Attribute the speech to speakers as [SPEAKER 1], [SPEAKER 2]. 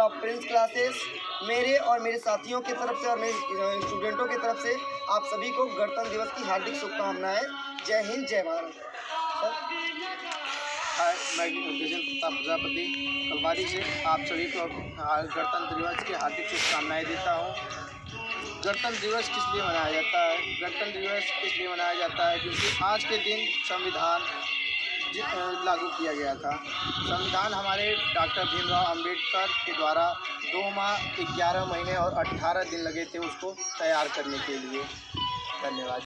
[SPEAKER 1] Prince classes मेरे और मेरे साथियों की तरफ से और मेरे स्टूडेंटों की तरफ से आप सभी को गणतंत्र दिवस की हार्दिक शुभकामनाएं। जय हिंद, जय भारत।
[SPEAKER 2] हाय, मैं गजेंद्र प्रताप प्रजापति कलवारी से आप सभी को गणतंत्र दिवस की हार्दिक शुभकामनाएं देता हूं। गणतंत्र दिवस किस लिए मनाया जाता है? गणतंत्र दिवस इसलिए मनाया जाता है क्योंकि आज के दिन संविधान लागू किया गया था। संविधान हमारे डॉक्टर भीमराव अंबेडकर के द्वारा 2 माह 11 महीने और 18 दिन लगे थे उसको तैयार करने के लिए। धन्यवाद।